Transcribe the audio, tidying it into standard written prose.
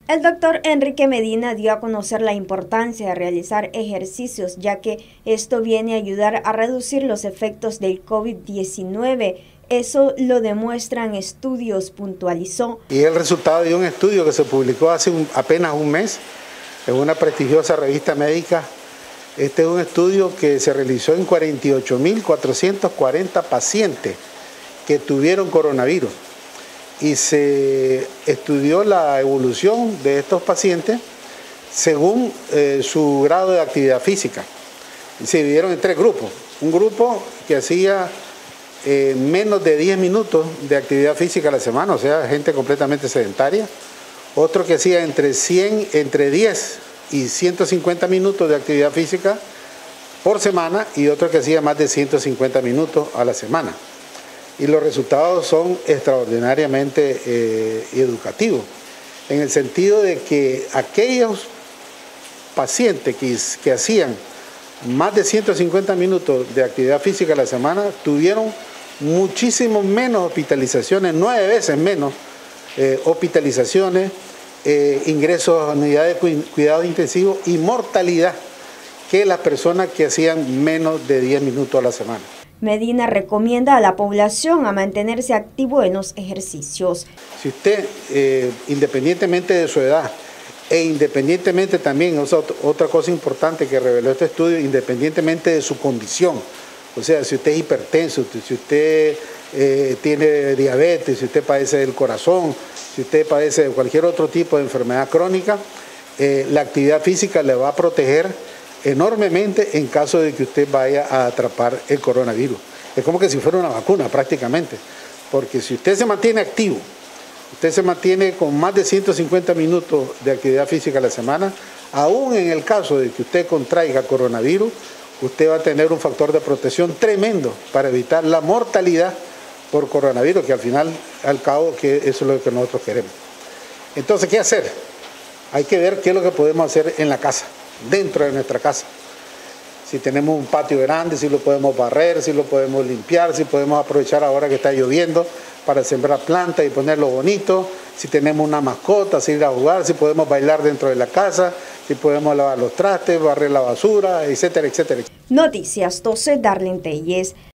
El doctor Enrique Medina dio a conocer la importancia de realizar ejercicios, ya que esto viene a ayudar a reducir los efectos del COVID-19. Eso lo demuestran estudios, puntualizó. Y el resultado de un estudio que se publicó hace apenas un mes en una prestigiosa revista médica. Este es un estudio que se realizó en 48.440 pacientes que tuvieron coronavirus. Y se estudió la evolución de estos pacientes según su grado de actividad física. Y se dividieron en tres grupos. Un grupo que hacía menos de 10 minutos de actividad física a la semana, o sea, gente completamente sedentaria. Otro que hacía entre 10 y 150 minutos de actividad física por semana, y otro que hacía más de 150 minutos a la semana. Y los resultados son extraordinariamente educativos, en el sentido de que aquellos pacientes que hacían más de 150 minutos de actividad física a la semana tuvieron muchísimo menos hospitalizaciones, 9 veces menos hospitalizaciones, ingresos a unidades de cuidados intensivos y mortalidad que las personas que hacían menos de 10 minutos a la semana. Medina recomienda a la población a mantenerse activo en los ejercicios. Si usted, independientemente de su edad, e independientemente también, otra cosa importante que reveló este estudio, independientemente de su condición, o sea, si usted es hipertenso, si usted tiene diabetes, si usted padece del corazón, si usted padece de cualquier otro tipo de enfermedad crónica, la actividad física le va a proteger enormemente en caso de que usted vaya a atrapar el coronavirus. Es como que si fuera una vacuna prácticamente, porque si usted se mantiene activo, usted se mantiene con más de 150 minutos de actividad física a la semana, aún en el caso de que usted contraiga coronavirus, usted va a tener un factor de protección tremendo para evitar la mortalidad por coronavirus, que al final, al cabo, que eso es lo que nosotros queremos. Entonces, ¿qué hacer? Hay que ver qué es lo que podemos hacer en la casa, dentro de nuestra casa. Si tenemos un patio grande, si lo podemos barrer, si lo podemos limpiar, si podemos aprovechar ahora que está lloviendo para sembrar plantas y ponerlo bonito, si tenemos una mascota, si ir a jugar, si podemos bailar dentro de la casa, si podemos lavar los trastes, barrer la basura, etcétera, etcétera. Noticias 12, Darlene Telles.